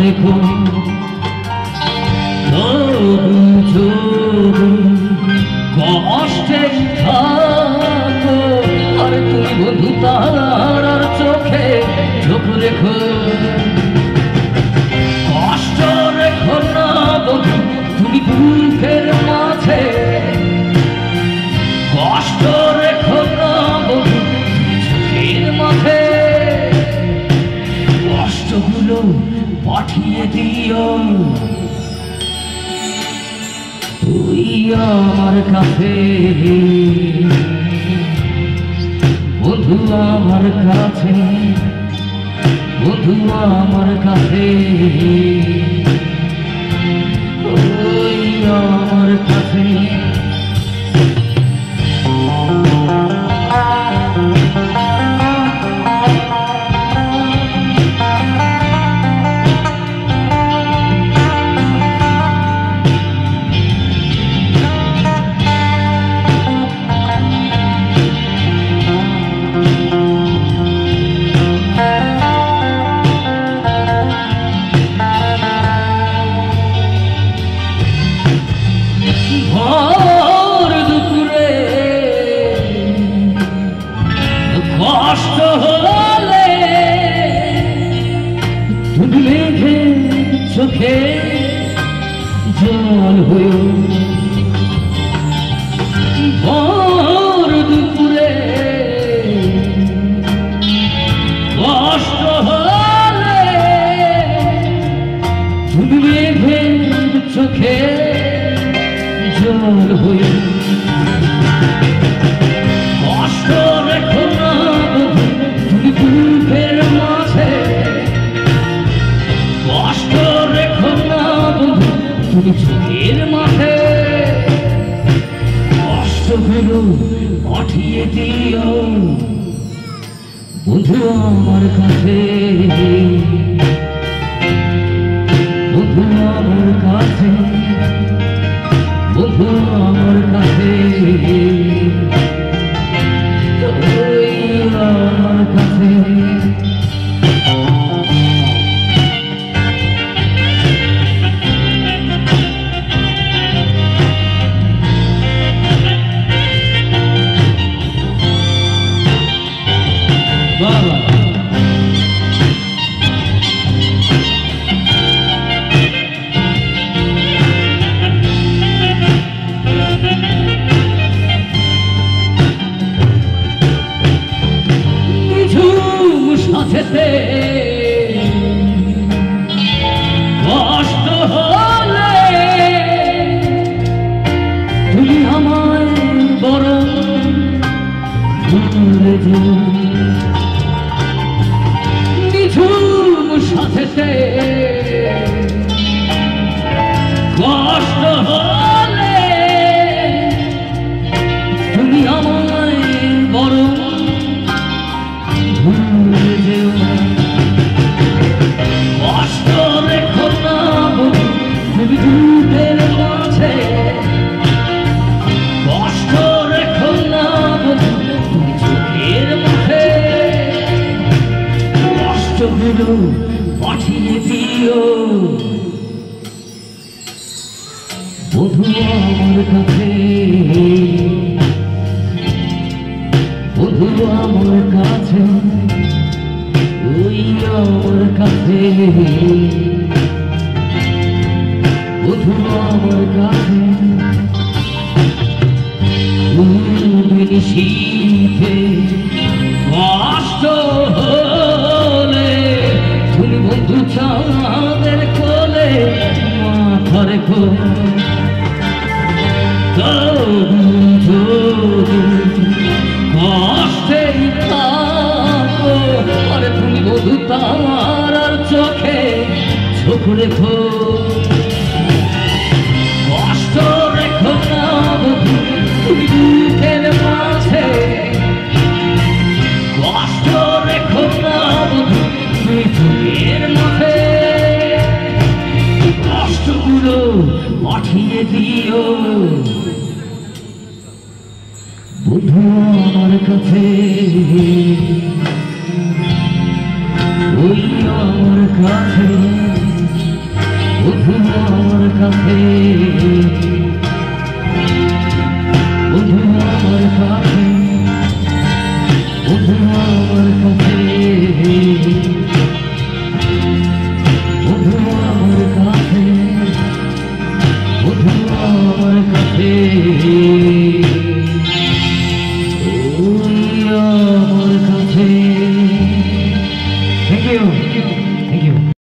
রেখো কষ্টে থাকো আর তুমি বন্ধু তার চোখে চোখ রেখো কষ্ট রেখো না বন্ধু তুমি বুকের মাঝে কষ্ট রেখো না বন্ধু চোখের মাঝে কষ্টগুলো পাঠিয়ে দিও তুই আমার কাছে বন্ধু আমার কাছে বন্ধু আমার কাছে তুই আমার কাছে কষ্ট হলে তুমি মেঘে চোখে জল হয়ে ভোর দুপুরে কষ্ট হলে তুমি মেঘে চোখে জল হয়ে কষ্ট রেখো না তুমি বুকের মাঝে কষ্ট রেখো না বন্ধু তুমি চোখের মাঝে কষ্টগুলো পাঠিয়ে দিও বন্ধু আমার কাছে বন্ধু আমার কাছে বন্ধু আমার কাছে আমার কাছে বাবা সাথে কষ্ট হলে তুমি আমায় বড় ভুলে যাও নিঝুম সাথে কষ্ট হলে তুমি আমায় বড় কষ্ট রেখো না তুমি বুকের মাঝে কষ্ট রেখো না তুমি চোখের মাঝে কষ্টগুলো পাঠিয়ে দিও বন্ধু আমার কাছে বন্ধু আমার কাছে ওই আমার কাছে বন্ধু আমার কাছে নিশীথে কষ্ট হলে তুমি বন্ধু চাঁদের কোলে মাথা রেখো কষ্টেই থাকো আরে তুমি বধু তার চোখে চোখ রেখো কষ্ট রেখো না বধু তুমি বুকের মাঝে কষ্ট রেখো না বধু তুমি বুকের মাঝে কষ্টগুলো পাঠিয়ে দিও বন্ধু আমার কাছে ওই আমার কাছে কাছে বন্ধু আমার কাছে বন্ধু আমার কাছে বন্ধু আমার কাছে বন্ধু আমার কাছে